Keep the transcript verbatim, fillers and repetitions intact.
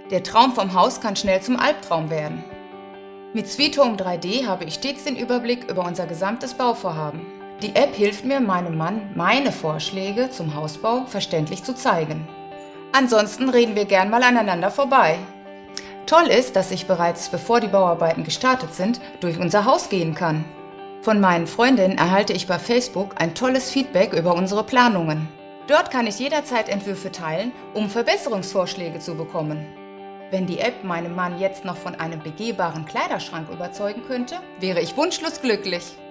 Der Traum vom Haus kann schnell zum Albtraum werden. Mit Sweet Home drei D habe ich stets den Überblick über unser gesamtes Bauvorhaben. Die App hilft mir, meinem Mann meine Vorschläge zum Hausbau verständlich zu zeigen. Ansonsten reden wir gern mal aneinander vorbei. Toll ist, dass ich bereits bevor die Bauarbeiten gestartet sind, durch unser Haus gehen kann. Von meinen Freundinnen erhalte ich bei Facebook ein tolles Feedback über unsere Planungen. Dort kann ich jederzeit Entwürfe teilen, um Verbesserungsvorschläge zu bekommen. Wenn die App meinem Mann jetzt noch von einem begehbaren Kleiderschrank überzeugen könnte, wäre ich wunschlos glücklich.